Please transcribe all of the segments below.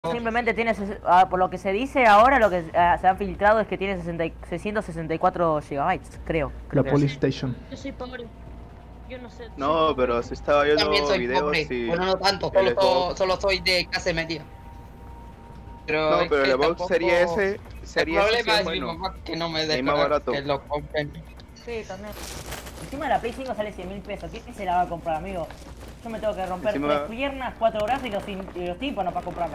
Simplemente tiene, por lo que se dice ahora, lo que se ha filtrado es que tiene 664 gigabytes, creo. La Police Station. Yo soy pobre. Yo no sé. No, pero se estaba Yo también viendo soy videos pobre. y Bueno, no tanto, el Xbox. solo soy de clase media. Pero No, es pero que el Xbox tampoco... Series S, El Series S sí problema es es mi bueno. mamá que no me Es deja más barato. que lo compren. Sí, también. Encima la Play 5 sale 100.000 pesos. ¿Quién se la va a comprar, amigo? Yo me tengo que romper Encima... 3 piernas, 4 brazos y los tímpanos para comprarla.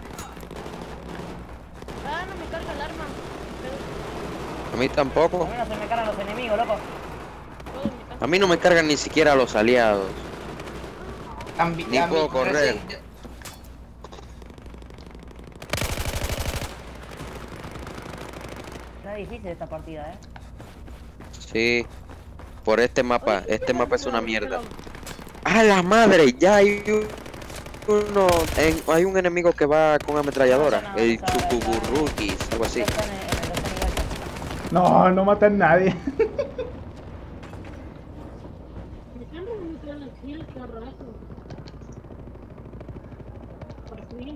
Ah, no me carga el arma. A mí tampoco. Al menos se me cargan los enemigos, loco. Todo en mi casa. A mí no me cargan ni siquiera los aliados. Ni A mí puedo correr. Está difícil esta partida, Sí. Por este mapa. Este mapa es una mierda. ¡Ah, la madre! Ya hay uno. Hay un enemigo que va con ametralladora. El Chukuburrukis, algo así. Están en el tercer nivel. No, no matan a nadie. Me están revolviendo la kill, qué rato. Por fin.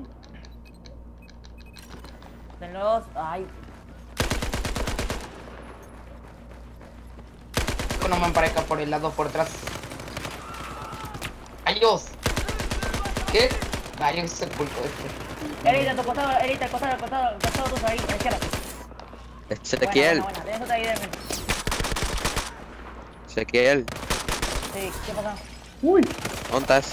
En los... Ay, Que no me aparezca por el lado, por atrás. ¡Adiós! ¿Qué? Ay, es el culto este. Erita, a tu costado, Erita, al costado tuyo ahí, a la izquierda. Ezequiel. Buena, tenés otra idea. Ezequiel. Sí, ¿qué pasa? Uy, ¿Dónde estás?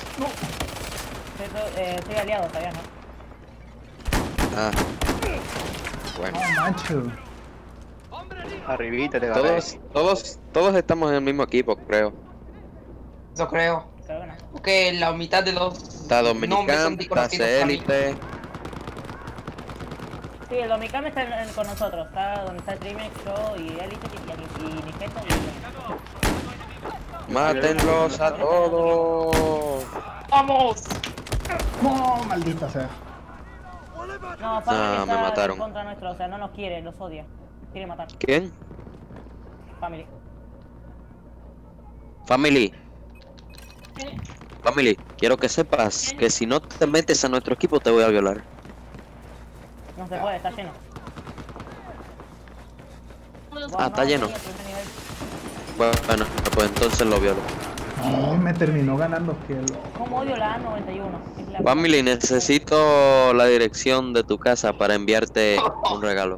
Estoy aliado todavía, ¿no? Ah. Bueno. no mancho. Arribita te agarré. Todos estamos en el mismo equipo, creo. Eso creo. Pero bueno. Porque la mitad de los Está nombres Dominicán, son está desconocidos para mí. Élite. Sí, el Domicam está con nosotros. Está donde está Trimex, yo y Elite y Nigeto y... Mátenlos a todos. ¡Vamos! No, maldita sea. No, Family me está mataron. contra nuestro, o sea, no nos quiere, los odia. Quiere matar. ¿Quién? Family. Family, quiero que sepas que si no te metes a nuestro equipo te voy a violar. No se puede, está lleno. Ah, está lleno. Bueno, pues entonces lo violo. No, me terminó ganando que el... ¿Cómo odio la A91? Es la... Family, necesito la dirección de tu casa para enviarte un regalo.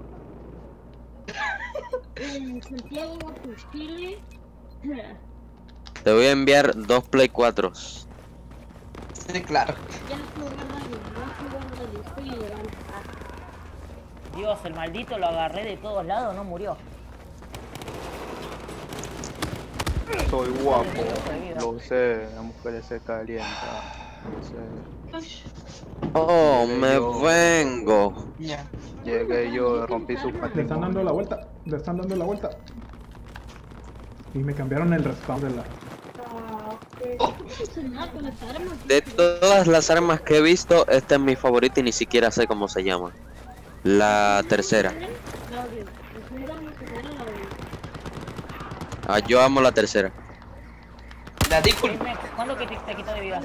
Santiago, Chile. Te voy a enviar 2 Play 4. Sí, claro. Ya estoy guardando, estoy llegando. Dios, el maldito lo agarré de todos lados, no murió. Soy guapo. Lo sé, la mujer se calienta. Lo sé. Oh, me vengo. Ya. Llegué yo, rompí su Le están patrimonio. dando la vuelta. Le están dando la vuelta. Y me cambiaron el respawn de la... De todas las armas que he visto, esta es mi favorita y ni siquiera sé cómo se llama. La tercera. Ah, yo amo la tercera. La disculpa. Trimex, ¿cuándo que te quitó de vida?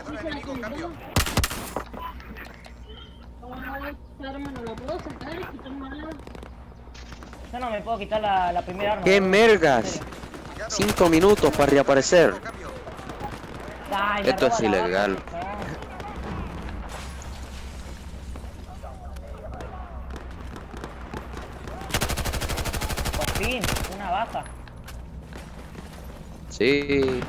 Yo no me puedo quitar la primera arma. ¡Qué boludo. mergas! 5 minutos para reaparecer. Ay, me Esto roba es la ilegal. vaca. Por fin, una baja. Sí.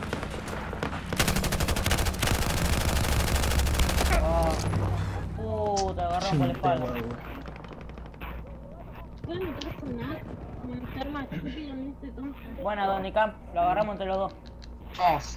Puta, agarramos por la espalda. Buena, Donicam, lo agarramos entre los dos. Vamos.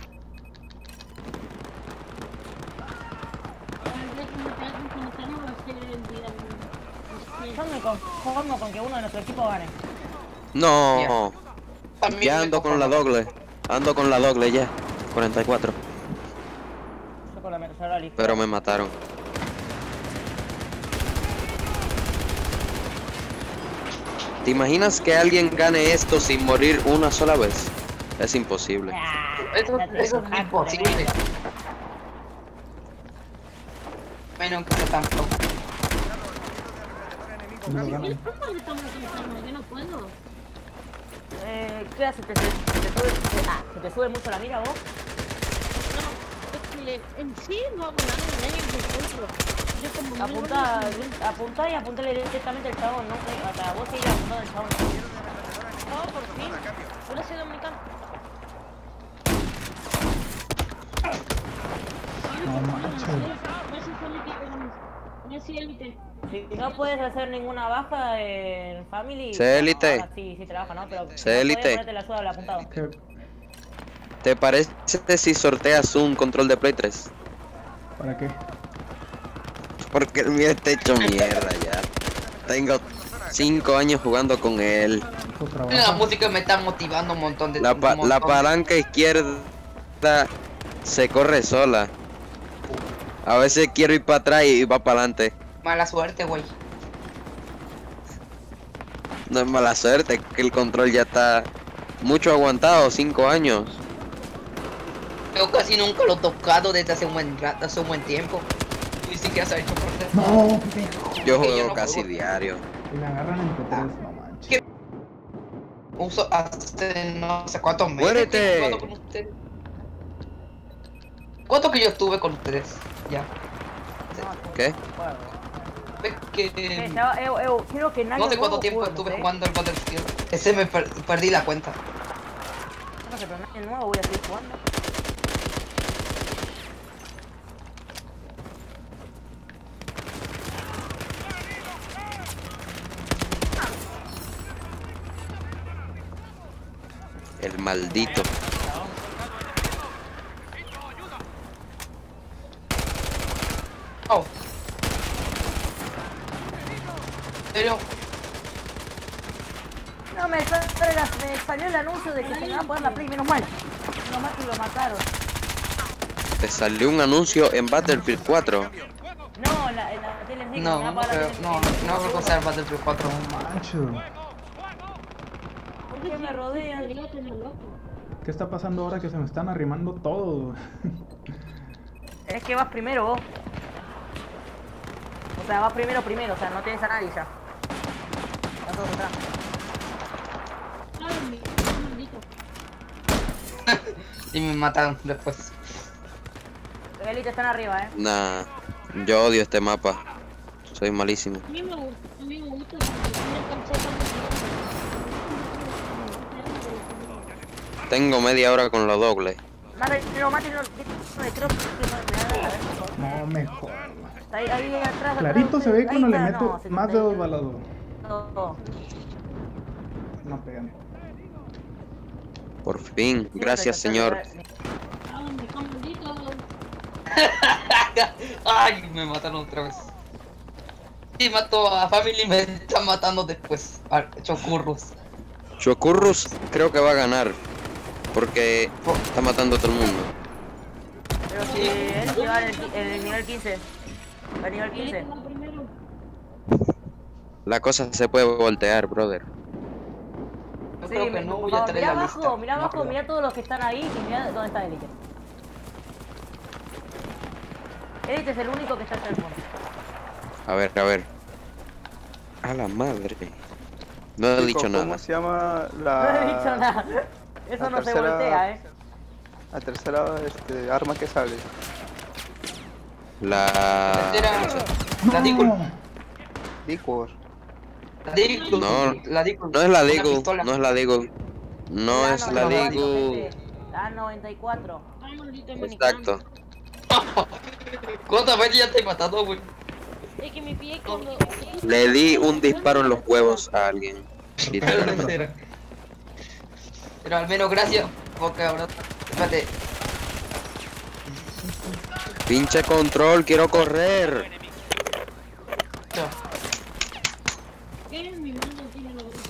Yo me conformo con que uno de nuestro equipo gane. No. También Ya me ando con la conformo. doble. Ando con la doble ya. 44. Yo con la metralladora listo. Pero me mataron. ¿Te imaginas que alguien gane esto sin morir una sola vez? Es imposible. Ah, Eso ya te es dejo imposible. tremendo. Bueno, que no tampoco. No lo ¿Qué ganan. pasa que estamos pensando? Yo no puedo. ¿Qué haces? ¿Se te sube mucho la mira vos? No, es que en sí no hago nada en medio de otro. Yo como Apuntá y apuntale directamente al chabón, ¿no? O sea, vos seguís apuntando al chabón. No, por fin. Ahora soy dominicano. No manches. Messi élite. Si no puedes hacer ninguna baja en Family... Sé élite. ahora sí, sí trabaja, ¿no? Pero Sé no élite. podés ponerte la ayuda del apuntado. ¿Qué? ¿Te parece si sorteas un control de Play 3? ¿Para qué? Porque el mío está hecho mierda ya. Tengo 5 años jugando con él. Hijo, La trabaja. música me está motivando un montón de La un montón. palanca izquierda se corre sola. A veces quiero ir para atrás y va para adelante. Mala suerte, güey. No es mala suerte, que el control ya está mucho aguantado, 5 años. Yo casi nunca lo he tocado desde hace un buen rato, hace un buen tiempo. Ni siquiera se ha hecho por hacer. No, pendejo. Yo Que yo juego no casi juego. diario. Y me agarran en P3, no manches. Uso hace no sé cuántos meses ¡Muérete! que estoy jugando con ustedes. ¿Cuánto que yo estuve con ustedes? Ya. ¿Qué? Es que... Quiero que nadie No sé cuánto nuevo tiempo juegue, estuve ¿sí? jugando el Battlefield. Ese me perdí la cuenta. No sé, pero nadie nuevo voy a seguir jugando. El maldito. Oh. Pero... No, me salió el anuncio de que se me va a poner la Play, menos mal. Menos mal que lo mataron. Te salió un anuncio en Battlefield 4. No, en la tele sí, No, me va a no poner la creo, tele. no creo que sea el Battlefield 4. No manches. ¿Por qué me rodean? Debería tener loco. ¿Qué está pasando ahora que se me están arrimando todos? Es que vas primero vos. O sea, vas primero, o sea, no tienes a nadie ya. Estás todos atrás. Ay, mi maldito. Y me mataron después. Los élites están arriba, Nah, yo odio este mapa. Soy malísimo. A mí me gusta porque tiene calceta Tengo media hora con los dobles. Mátelo, creo que No, mejor. está ahí atrás. Clarito se ve ahí cuando le está, meto no, más de 2 balas. No. No pegan. Por fin, gracias señor. Ay, me cago maldito. Ay, me mataron otra vez. Y mató a Family y me está matando después. A Chocurros. Chokurrus creo que va a ganar. Porque está matando a todo el mundo. Pero si él lleva el nivel 15. El nivel 15. Va primero. La cosa se puede voltear, brother. Yo Sí, creo que no voy a mira tener la abajo, lista. mira No abajo, creo. mira todos los que están ahí y mira dónde está Elite. Elite es el único que está en el fondo. A ver, a ver. A la madre. No he Chico, dicho ¿cómo nada. se llama No he dicho nada. Eso la no se tercera- voltea, la tercera arma que sale? La... Era la Deagle. Dicor. La Deagle. No, La Deagle. No es la Una Deagle, pistola. no es la Deagle. No es la Deagle. La 94. Ay, maldito dominicano. Exacto. ¿Cuántas veces ya te he matado, güey? Es que mi pie cuando... Le di un disparo en los huevos a alguien. Literal. Pero al menos gracias, porque ahora... Espérate. Pinche control, quiero correr. Ya. ¿Qué? Mi mano tiene la boca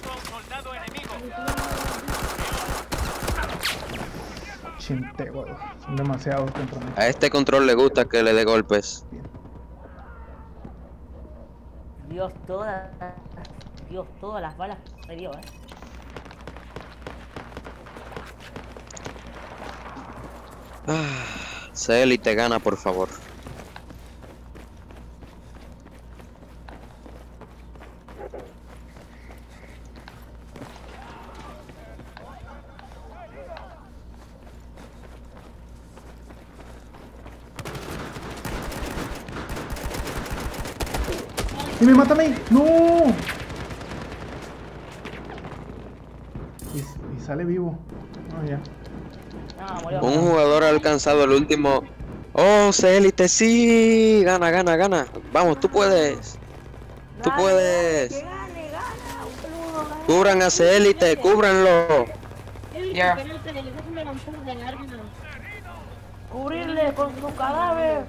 Chinte, güey. Son demasiados contra mí. A este control le gusta que le dé golpes. Dios, todas las balas que me dio, Cel y te gana, por favor. ¡Y me mata a mí! ¡No! Y sale vivo. Ah, ya. No, murió. Un jugador ha alcanzado el último. ¡Oh, Élite! ¡Sí! Gana, gana, gana. Vamos, tú puedes. Tú Dale, puedes. que gane, gana, boludo, gana. Cubran a Élite, cúbranlo. Ya. Espérate, déjame lanzar de arma. Cubrirle con su cadáver.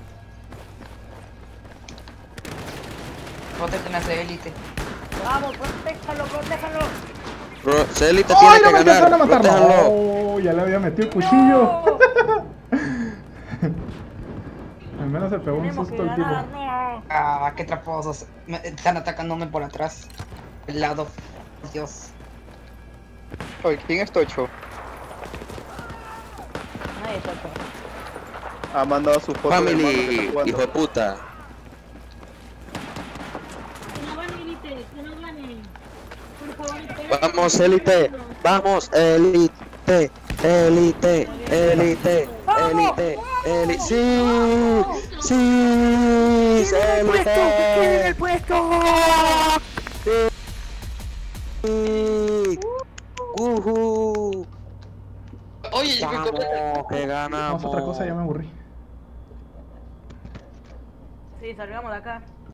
Protegen a ese élite. Vamos, protéjalo, protéjalo. Élite ¡Ay, tiene no que me alcanzaron a ganar. matarlo! Protéjanlo. ¡Oh! Ya le había metido el cuchillo. Al menos se pegó un Tenemos que susto el tipo. ganar, no. Ah, qué traposos. Están atacándome por atrás. El lado. Dios. Oye, ¿quién es Tocho? Nadie está acá. Ha mandado su foto de hermano que Family, está jugando. hijo de puta. Que no gane, Elite, que no gane. Por favor, espérate. Vamos, Élite. Vamos, Élite. Élite, Élite, Élite, Élite. ¡Sí! ¡Sí! ¡Élite! puesto! ¡Sí! ¡Ujú! Oye, yo ¡Vamos, que ganamos! Vamos a otra cosa, ya me aburrí. Sí, salgamos de acá.